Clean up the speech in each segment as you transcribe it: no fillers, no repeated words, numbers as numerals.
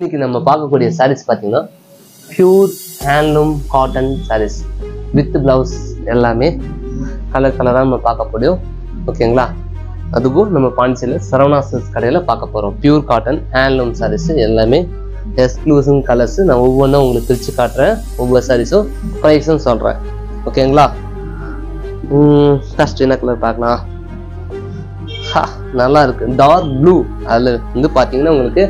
இன்னைக்கு நம்ம பார்க்கக்கூடிய sarees பார்த்தீங்கன்னா pure handloom cotton sarees with blouse எல்லாமே கலர் கலராக நம்ம பார்க்க முடியும். ஓகேங்களா? அதுவும் நம்ம பாண்டிச்சேரியில் சரவணா சில்க்ஸ் கடையில் பார்க்க போகிறோம். பியூர் காட்டன் ஹேண்ட்லூம் sarees எல்லாமே எக்ஸ்க்ளூசிவ் கலர்ஸ். நான் ஒவ்வொன்றும் உங்களுக்கு பிரித்து காட்டுறேன். ஒவ்வொரு சாரீஸும் ப்ரைஸும் சொல்கிறேன். ஓகேங்களா? ஃபர்ஸ்ட் என்ன கலர் பார்க்கலாம். நல்லா இருக்கு, டார்க் ப்ளூ. அதில் வந்து பார்த்தீங்கன்னா உங்களுக்கு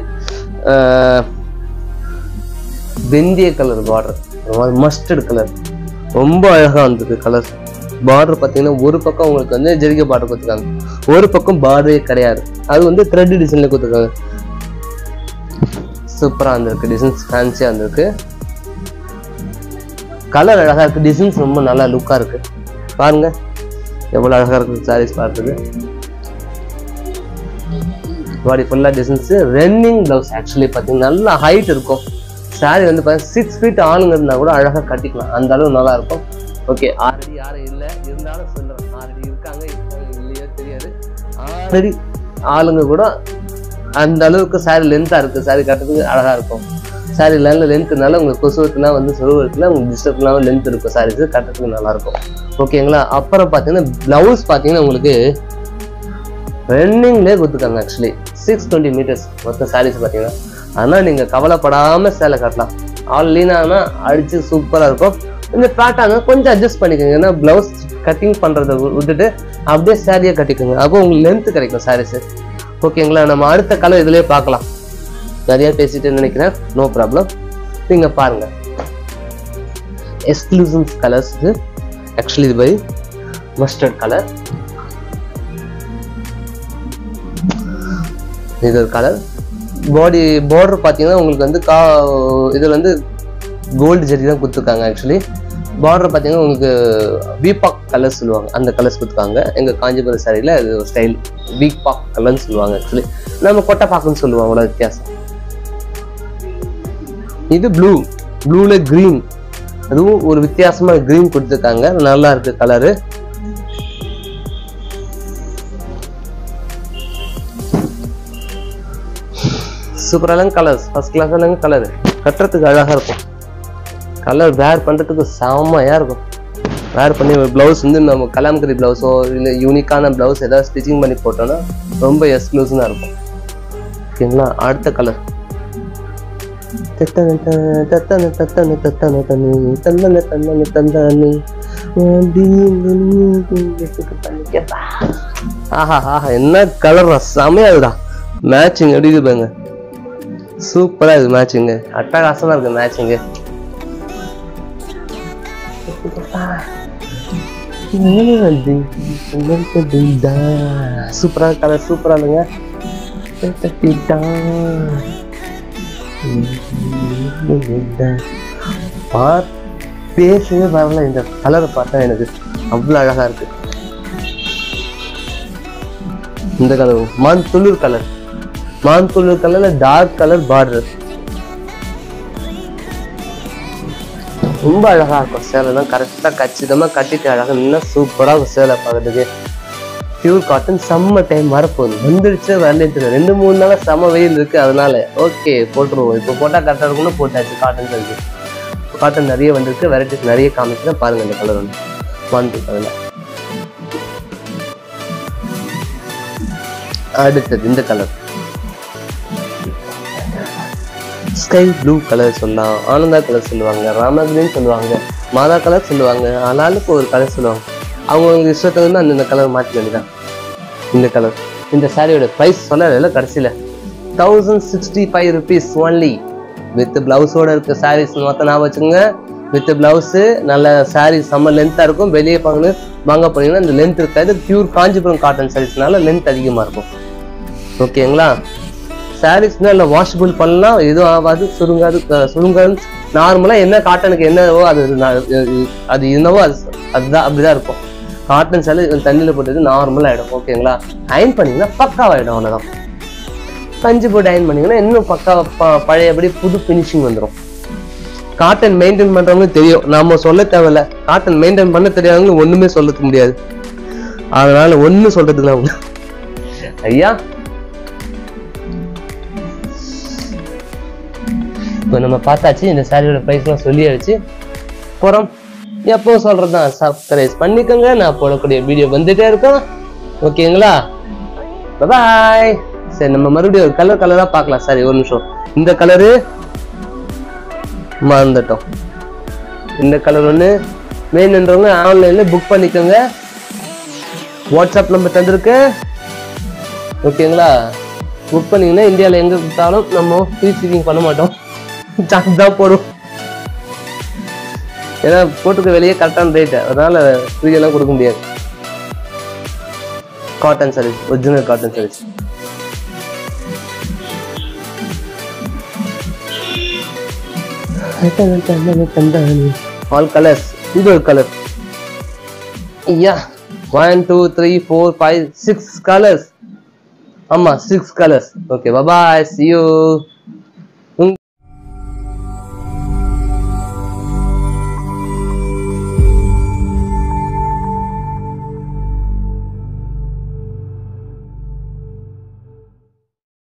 வெந்தய கலர் பார்டர், மஸ்டர்ட் கலர், ரொம்ப அழகாக வந்தது கலர். பார்டர் பார்த்தீங்கன்னா ஒரு பக்கம் உங்களுக்கு வந்து ஜெரிகை பார்டர் கொடுத்துருக்காங்க, ஒரு பக்கம் பார்டரே கிடையாது. அது வந்து த்ரெட் டிசைன்ல கொடுத்துருக்காங்க. சூப்பராக இருந்திருக்கு, டிசைன்ஸ் ஃபேன்சியாக இருந்திருக்கு. கலர் அழகாக இருக்குது, டிசைன்ஸ் ரொம்ப நல்லா லுக்காக இருக்கு. பாருங்க எவ்வளோ அழகாக இருக்குது சாரீஸ் பார்த்துக்கு. பாடி ஃபுல்லாக டிசைன்ஸ். ரன்னிங் ப்ளவுஸ் ஆக்சுவலி பார்த்தீங்கன்னா நல்லா ஹைட் இருக்கும். சாரீ வந்து பார்த்தீங்கன்னா 6 feet ஆளுங்க இருந்தால் கூட அழகாக கட்டிக்கலாம், அந்த அளவு நல்லா இருக்கும். ஓகே, ஆல்ரெடி யாரும் இல்லை இருந்தாலும் சொல்கிறேன், ஆல்ரெடி இருக்காங்க இல்லையோ தெரியாது. ஆல்ரெடி ஆளுங்க கூட அந்த அளவுக்கு சாரீ லென்த்தாக இருக்குது, சாரீ கட்டுறதுக்கு அழகாக இருக்கும். சாரீ நல்ல லென்த்துனால உங்களுக்கு கொசுவத்துலாம் வந்து சொருவத்தில் உங்களுக்கு டிஸ்டர்ப் இல்லாமல் லென்த் இருக்கும், சாரீஸ் கட்டுறதுக்கு நல்லாயிருக்கும். ஓகேங்களா? அப்புறம் பார்த்தீங்கன்னா ப்ளவுஸ் பார்த்தீங்கன்னா உங்களுக்கு ரன்னிங்லேயே கொடுத்துருக்காங்க. ஆக்சுவலி 620 meters மொத்தம் சாரீஸ் பார்த்தீங்கன்னா. ஆனால் நீங்கள் கவலைப்படாமல் சேலை கட்டலாம். ஆல் லீனானா அடித்து சூப்பராக இருக்கும். கொஞ்சம் ஃப்ளாட்டாக கொஞ்சம் அட்ஜஸ்ட் பண்ணிக்கோங்க. ஏன்னா ப்ளவுஸ் கட்டிங் பண்ணுறதை விட்டுட்டு அப்படியே சாரியை கட்டிக்கோங்க, அப்போ உங்களுக்கு லென்த்து கிடைக்கும் சாரீஸு. ஓகேங்களா? நம்ம அடுத்த கலர் இதுலேயே பார்க்கலாம். நிறையா பேசிட்டு நினைக்கிறேன், நோ ப்ராப்ளம். நீங்கள் பாருங்கள், எக்ஸ்க்ளூசிவ் கலர்ஸ் இது. ஆக்சுவலி இது பை மஸ்டர்ட் கலர். இது ஒரு கலர். பாடி பார்டர் பார்த்தீங்கன்னா உங்களுக்கு வந்து இதில் வந்து கோல்டு ஜெரி தான் கொடுத்துருக்காங்க. ஆக்சுவலி பார்டர் பார்த்தீங்கன்னா உங்களுக்கு வீபாக் கலர் சொல்லுவாங்க, அந்த கலர்ஸ் கொடுத்துருக்காங்க. எங்கள் காஞ்சிபுரம் சாரியில் இது ஒரு ஸ்டைல் வீபாக் கலர்னு சொல்லுவாங்க. ஆக்சுவலி நம்ம கொட்டைப்பாக்குன்னு சொல்லுவாங்க, அவ்வளோ வித்தியாசம். இது ப்ளூல கிரீன், அதுவும் ஒரு வித்தியாசமாக கிரீன் கொடுத்துருக்காங்க, நல்லா இருக்கு கலரு. சூப்பரான கலர்ஸ், ஃபர்ஸ்ட் கிளாஸான கலர். கட்டுறதுக்கு அழகாக இருக்கும், கலர் வேர் பண்ணுறதுக்கு செம்மையாக இருக்கும். வேர் பண்ணி ப்ளவுஸ் வந்து நம்ம கலாம்கரி ப்ளவுஸோ இல்லை யூனிக்கான ப்ளவுஸ் ஏதாவது ஸ்டிச்சிங் பண்ணி போட்டோன்னா ரொம்ப எக்ஸ்க்ளூசிவாக இருக்கும். ஓகேங்களா? அடுத்த கலர் ஆஹா ஆஹா, என்ன கலர் செமையாகுதா, மேட்சிங் எப்படி இது பாருங்க, சூப்பரா இருக்கு மேட்சிங்கு, அட்டகாசமா இருக்கு மேட்சிங்கு. சூப்பரா கலர், சூப்பரா இருங்க. பேசவே வரல, இந்த கலரை பார்த்தா எனக்கு அவ்வளவு அழகா இருக்கு. இந்த கலர் மான்துளூர் கலர், மான்துளூர் கலர்ல டார்க் கலர் பார்டர், ரொம்ப அழகா இருக்கும். சேலைலாம் கரெக்டா கச்சிதமா கட்டிட்டு அழகா இன்னும் சூப்பரா இருக்கும் சேலை பார்க்கறதுக்கு. Pure cotton. சம்மர் டைம் வரப்போகுது, வந்துடுச்சு வரலேன்னு தெரியும். 2-3 நாளா செம வெயில் இருக்கு, அதனால ஓகே போட்டுருவோம். இப்போ போட்டா கரெக்டா இருக்கும்னு போட்டாச்சு. காட்டன் இருக்கு, காட்டன் நிறைய வந்திருக்கு, வெரைட்டிஸ் நிறைய காமிக்கிறேன் பாருங்க. இந்த கலர் வந்து மான்துளூர் கலர்ல. அடுத்தது இந்த கலர் ஸ்கை ப்ளூ கலர் சொல்லலாம், ஆனந்தா கலர் சொல்லுவாங்க, ராமகிரின்னு சொல்லுவாங்க, மாதா கலர் சொல்லுவாங்க, ஆனாலுக்கு ஒரு கலர் சொல்லுவாங்க. அவங்களுக்கு இஷ்டத்துக்கு வந்து அந்த கலர் மாற்றி வேண்டியதான். இந்த கலர். இந்த சாரியோட ப்ரைஸ் சொல்லல கடைசியில் 1065 rupees ஒன்லி. வித் பிளவுஸோட இருக்க சாரீஸ் மொத்தம் நான் வச்சுக்கோங்க. வித் பிளவுஸு நல்ல சாரீ செம்ம லென்த்தாக இருக்கும். வெளியே வாங்க போனீங்கன்னா இந்த லென்த் இருக்காது. பியூர் காஞ்சிபுரம் காட்டன் சாரீஸ்னால லென்த் அதிகமாக இருக்கும். ஓகேங்களா? சாரீஸ்னா இல்லை வாஷபிள் பண்ணலாம், எதுவும் ஆகாது, சுருங்காது. நார்மலாக என்ன காட்டனுக்கு என்னவோ அது என்னவோ அதுதான் அப்படிதான் இருக்கும். காட்டன் சாரி தண்ணியில் போட்டது நார்மலாக ஆகிடும். ஓகேங்களா? அயன் பண்ணிங்கன்னா பக்காவாகிடும், அவ்வளோதான். கஞ்சி போட்டு அயன் பண்ணிங்கன்னா இன்னும் பக்கா பழையபடி புது ஃபினிஷிங் வந்துடும். காட்டன் மெயின்டைன் பண்ணுறவங்களுக்கு தெரியும், நாம சொல்ல தேவையில்ல. காட்டன் மெயின்டைன் பண்ண தெரியாதவங்க ஒன்றுமே சொல்ல முடியாது. அதனால ஒன்றும் சொல்றதுக்கு அவங்க ஐயா இப்போ நம்ம பார்த்தாச்சு, இந்த சாரியோட ப்ரைஸ்லாம் சொல்லியாச்சு. அப்புறம் எப்பவும் சொல்றதுதான், சப்ஸ்கிரைப் பண்ணிக்கோங்க. நான் போடக்கூடிய வீடியோ வந்துட்டே இருக்கும். ஓகேங்களா? பாய். சரி, நம்ம மறுபடியும் ஒரு கலரா பார்க்கலாம். சரி, ஒரு நிமிஷம். இந்த கலரு மறந்துட்டோம். இந்த கலர் ஒன்று வேணுன்றவங்க ஆன்லைன்ல புக் பண்ணிக்கோங்க. வாட்ஸ்அப் நம்பர் தந்திருக்கு. ஓகேங்களா? புக் பண்ணீங்கன்னா இந்தியாவில் எங்க கொடுத்தாலும் நம்ம ஃப்ரீ ஷிப்பிங் பண்ண மாட்டோம், சார்ஜ் தான் போடும். ஏன்னா போட்டுக்க வெளியே கரெக்டான ரேட்டு, அதனால ஃப்ரீயெல்லாம் கொடுக்க முடியாது. Cotton sarees, original cotton sarees. All colours. இது ஒரு கலர். யா, 1 2 3 4 5 6 கலர்ஸ். ஆமா, 6 colours. Okay, bye, see you.